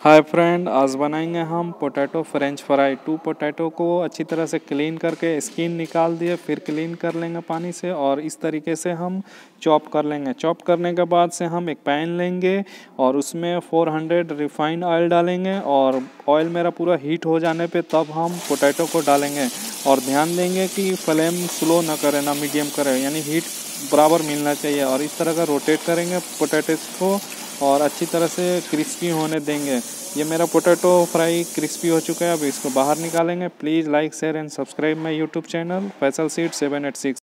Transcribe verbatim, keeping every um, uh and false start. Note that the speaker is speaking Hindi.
हाय फ्रेंड, आज बनाएंगे हम potato french fry. Two potato को अच्छी तरह से क्लीन करके स्किन निकाल दिए, फिर क्लीन कर लेंगे पानी से और इस तरीके से हम चॉप कर लेंगे। चॉप करने के बाद से हम एक पैन लेंगे और उसमें चार सौ रिफाइंड ऑयल डालेंगे और ऑयल मेरा पूरा हीट हो जाने पे तब हम पोटैटो को डालेंगे। और ध्यान देंगे कि फ्लेम स्लो ना करें ना मीडियम करें, यानी हीट बराबर मिलना चाहिए। और इस तरह का रोटेट करेंगे पोटैटोस को और अच्छी तरह से क्रिस्पी होने देंगे। ये मेरा पोटैटो फ्राई क्रिस्पी हो चुका है, अब इसको बाहर निकालेंगे। Please like share and subscribe my YouTube channel Faisal seed seven eight six.